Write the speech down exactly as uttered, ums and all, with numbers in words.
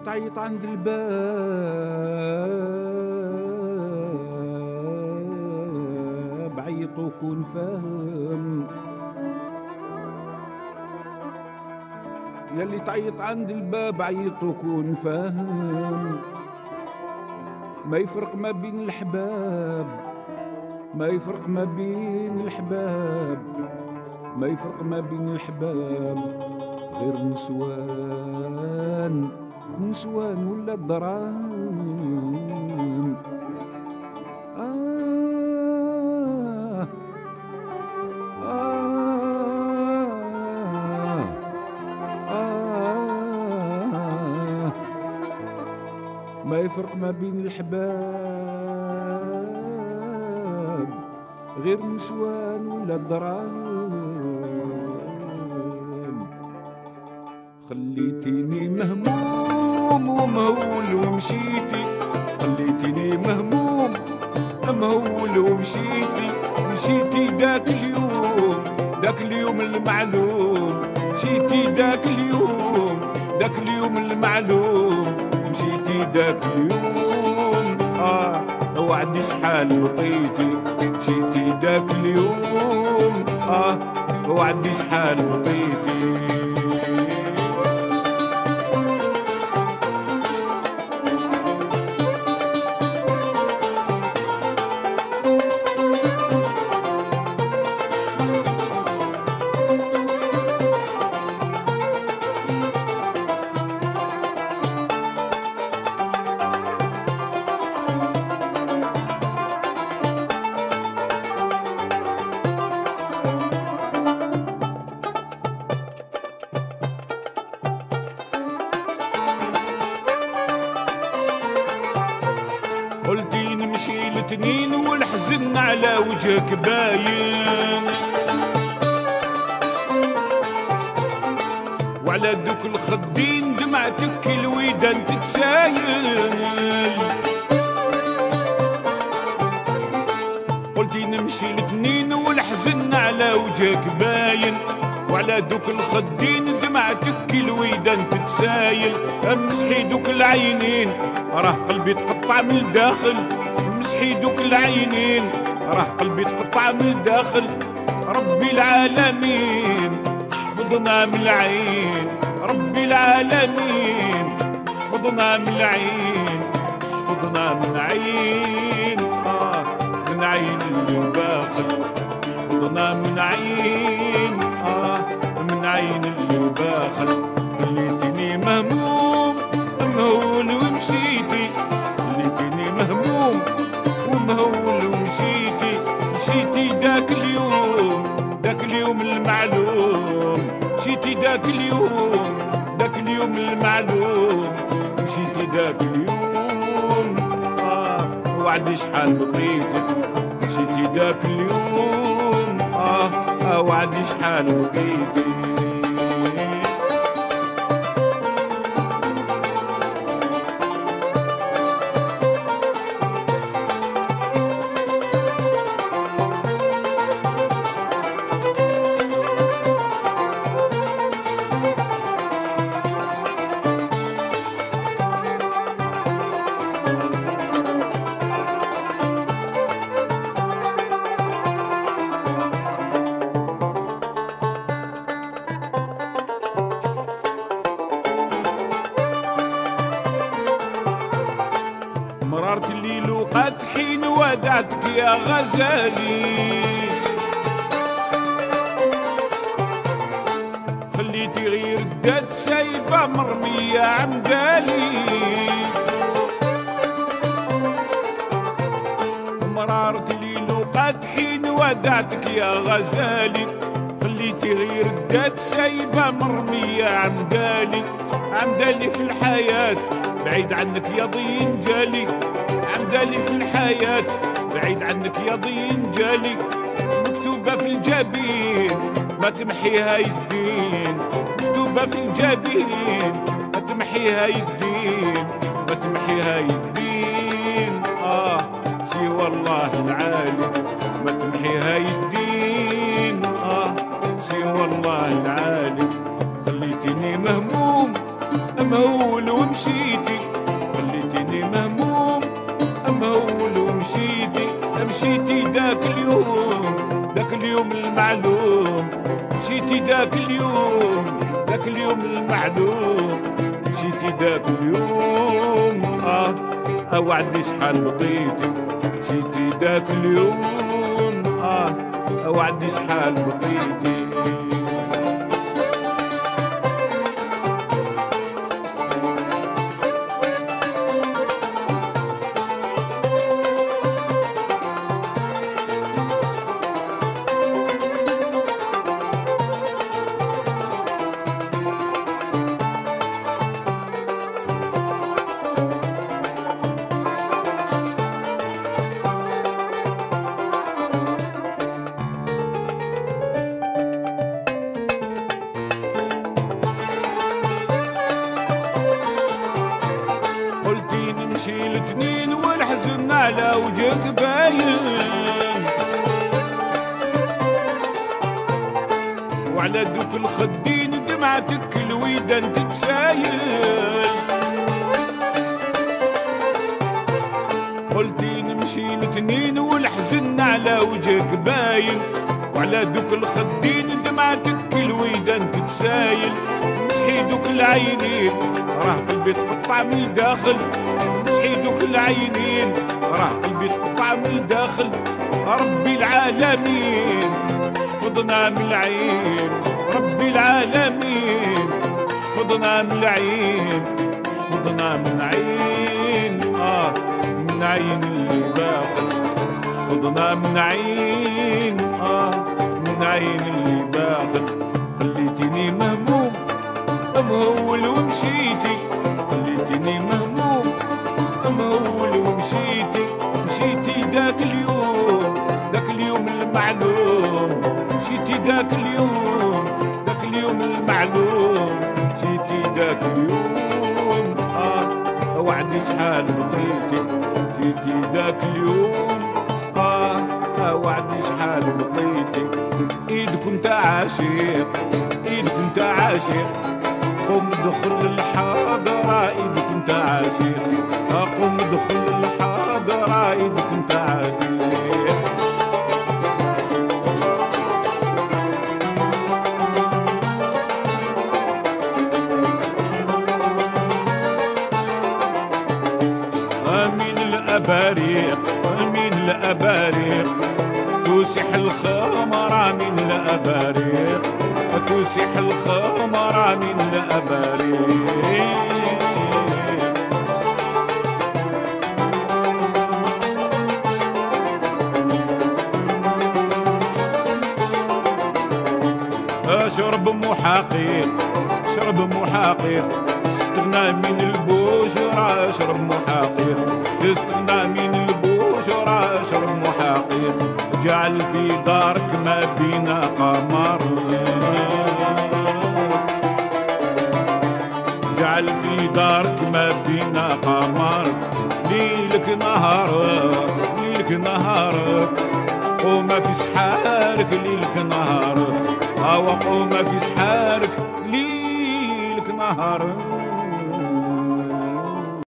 تعيط عند الباب عيط وكون فاهم. يلي تعيط عند الباب عيط وكون فاهم. ما يفرق ما بين الحباب، ما يفرق ما بين الحباب، ما يفرق ما بين الحباب غير نسوان، نسوان ولا الدراهم. آه آه آه ما يفرق ما بين الحباب غير نسوان ولا الدراهم. خليتيني مهموم ومهول ومشيتي، خليتيني مهموم مهول ومشيتي، مشيتي داك اليوم، داك اليوم المعلوم، مشيتي داك اليوم، داك اليوم المعلوم، مشيتي داك اليوم. اه وعدي شحال بقيتي، مشيتي داك اليوم. اه وعدي شحال بقيتي. قلتي نمشي لتنين والحزن على وجهك باين، وعلى دوك الخدين دمعتك الويدان تتسايل. قلتي نمشي لتنين والحزن على وجهك باين، وعلى دوك الخدين دمعتك الويدان تتسايل. امسحي دوك العينين راه قلبي تقطع من الداخل، مسحي دوك العينين راه قلبي تقطع من الداخل. ربي العالمين حفظنا من العين، ربي العالمين حفظنا من العين، حفظنا من عين. آه من عين اللي باخل، حفظنا من عين. آه من عين اللي باخل. خليتني مهموم مهول ومشيتي، خليتني مهموم ومهول ومشيتي، مشيتي داك اليوم، داك اليوم المعلوم، مشيتي داك اليوم، داك اليوم المعلوم، مشيتي داك اليوم. آه وعدي شحال بقيتك، مشيتي داك اليوم. آه آه وعدي شحال بقيتك. مررت الليل وقت حين ودعتك يا غزالي، خليتي غير الداد سايبة مرمية عمدالي. مررت الليل وقت حين ودعتك يا غزالي، خليتي غير الداد سايبة مرمية عمدالي. عمدالي في الحياة بعيد عنك يا ضين جالي، عمدالي في الحياة بعيد عنك يا ضين جالي. مكتوبة في الجبين ما تمحيها يدين، مكتوبة في الجبين ما تمحيها يدين، ما تمحيها يدين. آه سوى الله العالي ما تمحيها يدين. آه سوى الله العالي. خليتني مهموم مهول ومشيتي خليتيني مهموم مهول ومشيتي مشيتي داك اليوم داك اليوم المعلوم مشيتي داك اليوم داك اليوم المعلوم مشيتي داك اليوم اه اوعدني شحال بقيتي مشيتي داك اليوم اه اوعدني شحال بقيتي نمشي الاثنين والحزن على وجهك باين وعلى دوك الخدين دمعتك الويدان تتسايل قلتي نمشي الاثنين والحزن على وجهك باين وعلى دوك الخدين دمعتك الويدان تتسايل مسحي دوك العينين راه قلبي تقطع من الداخل مسحيدوك العينين راه قلبي تقطع من الداخل ربي العالمين حفظنا من العين ربي العالمين حفظنا من العين حفظنا من عين اه من عين اللي باخل حفظنا من عين اه من عين اللي باخل خليتيني مهموم مهول ومشيتي خليتيني مهموم مهول ومشيتي مشيتي داك اليوم داك اليوم المعلوم مشيتي داك اليوم داك اليوم المعلوم مشيتي داك اليوم اه وعدني شحال بقيتي مشيتي داك اليوم اه وعدني شحال بقيتي ايدك انت عاشق ايدك انت عاشق قم دخل الحاضرة ايدك انت عاشق قم دخل الحاضرة ايدك انت عاشق امين الاباريق امين الاباريق توسح الخمر من الاباريق توسح الخمر من الاباريق اشرب محاقيق اشرب محاقيق استغنى من البشرى اشرب محاقيق استغنى من البشرى اشرب محاقيق جعل في دارك ما بينا قمر جعل في دارك ما بينا قمر ليلك نهارك ليلك نهارك وما في سحارك ليلك نهارك هوا وما في سحارك ليلك نهارك